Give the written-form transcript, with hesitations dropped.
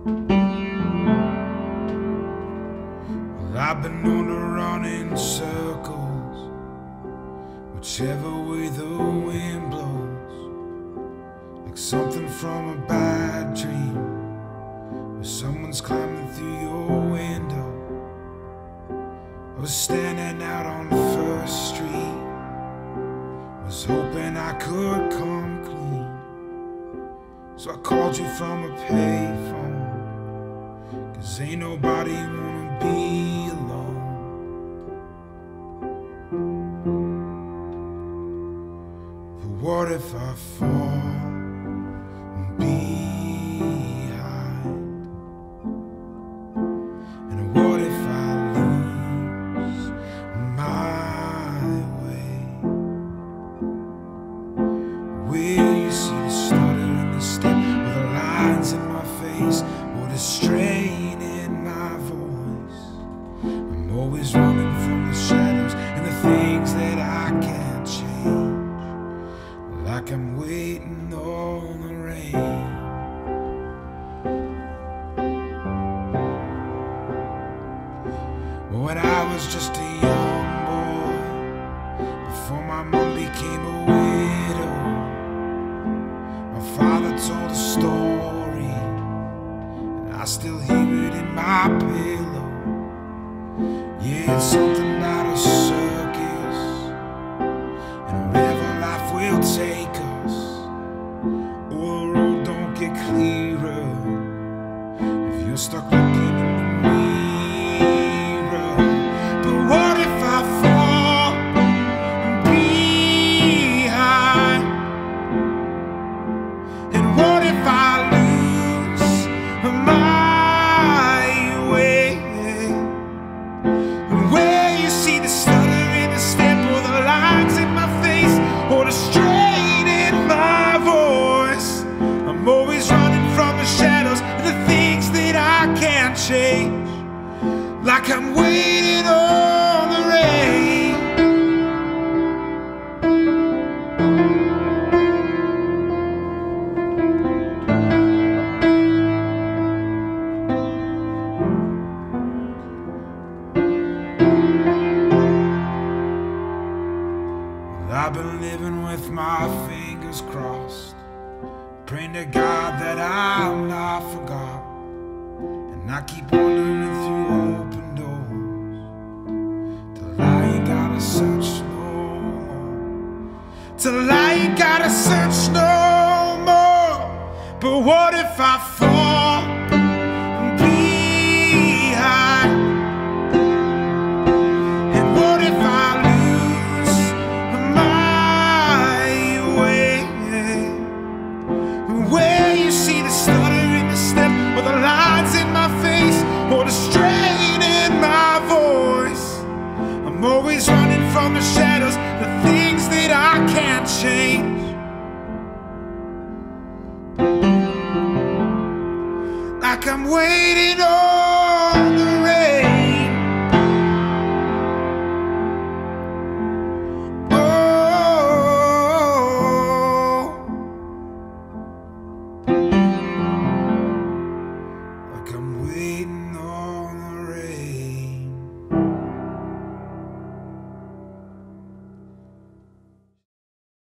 Well, I've been known to run in circles, whichever way the wind blows, like something from a bad dream, where someone's climbing through your window. I was standing out on the first street, was hoping I could come clean, so I called you from a payphone, 'cause ain't nobody wanna be alone. But what if I fall behind? And what if I lose my way? Will you see the stutter in the step, or the lines in my face, or the strain in my voice? I'm always running from the shadows and the things that I can't change, like I'm waiting on the rain. When I was just a young boy, before my mom became a widow, my father told a story, and I still hear it in my pillow. Yeah, it's something about a circus, and wherever life will take us, or the road don't get clearer if you're stuck looking in the mirror. But what if I fall behind? And what if I lose my way? Where you see the stutter in the step, or the lines in my face, or the strain in my voice, I'm always running from the shadows and the things that I can't change, like I'm waiting on the rain. Well, I've been living with my fingers crossed, praying to God that I'm not forgot, and I keep wandering through open doors, till I ain't gotta search no more, till I ain't gotta search no more. But what if I fall behind? And what if I lose my way? Where you see the stutter in the step, or the lines in my face, or the strain in my voice, I'm always running from the shadows, the things that I can't change, like I'm waiting on the rain. Oh, like I'm waiting